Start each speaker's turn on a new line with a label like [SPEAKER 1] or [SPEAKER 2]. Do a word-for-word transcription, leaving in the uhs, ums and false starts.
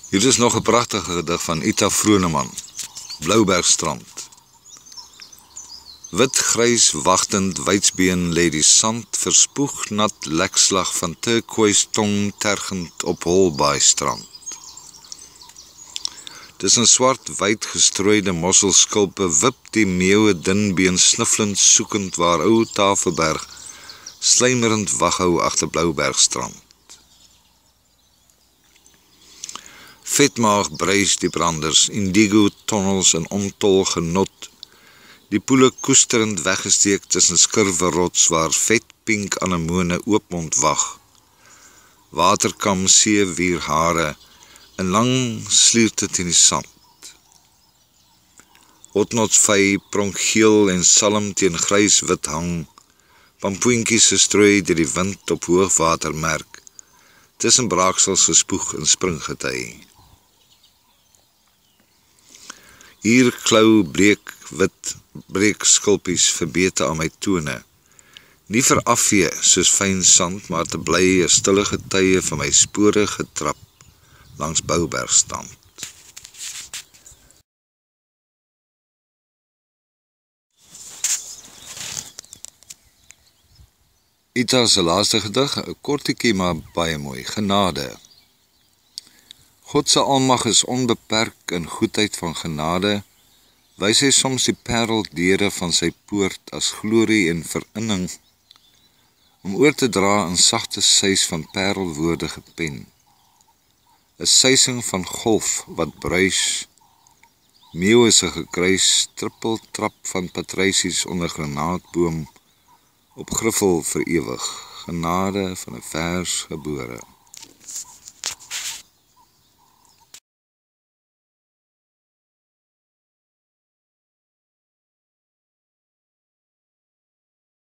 [SPEAKER 1] Hier is nog 'n pragtige gedig van Ita Vroneman, Bloubergstrand. Wit grys wagtend wydsbeen lê die sand, verspoeg nat lekslag van turquoise tong tergend op Holbaai strand. Tussen swart wyd gestrooide mosselskulpe wip die meeuwe dunbeen sniffelend soekend waar ou Tafelberg slymerend waghou agter Bloubergstrand. Vetmaag bruis die branders, indigo tonnels en omtol genot, die poele koesterend weggesteek tussen skurwe rots waar vetpink anemone oopmond wag, waterkam seewier hare, en lang slierte teen die sand. Otnotsvy pronk geel en salm teen grys wit hang, pampoentjies gestrooi deur die wind op hoogwatermerk, tussen braaksels gespoeg en springgety. Hier klou bleek wit breekskulpies verbete aan my tone, nie vir afvee soos fyn sand, maar te bly 'n stille getuie van my spore getrap langs Bloubergstrand. Ita se laaste gedig, 'n kortetjie maar baie mooi, Genade. God se almag is onbeperk in goedheid van genade, wys hy soms die pareldeure van sy poort as glorie en verinning, om oor te dra in sagte suis van parelwoorde gepen. 'n suising van golf wat bruis, meeuwe se gekruis, trippeltrap van patrysies onder granaatboom, op griffel vir ewig, genade van 'n vers gebore.